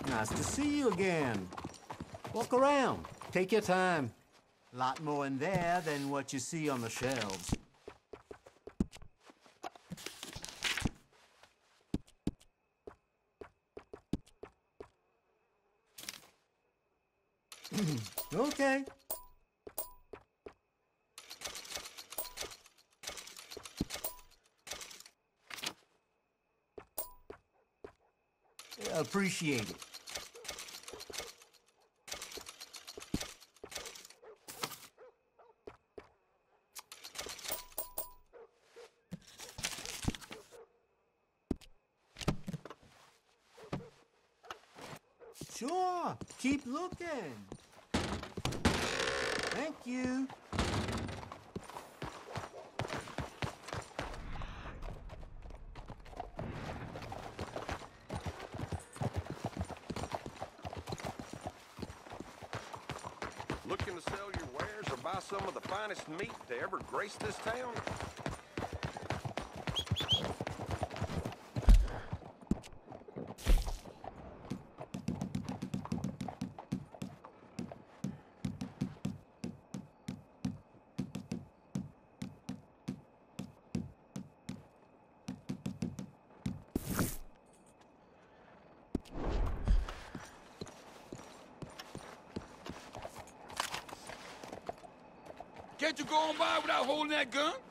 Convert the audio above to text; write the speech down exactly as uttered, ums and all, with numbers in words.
Nice to see you again. Walk around. Take your time. Lot more in there than what you see on the shelves. Okay. Appreciate it. Sure, keep looking. Thank you. Looking to sell your wares or buy some of the finest meat to ever grace this town? Can't you go on by without holding that gun?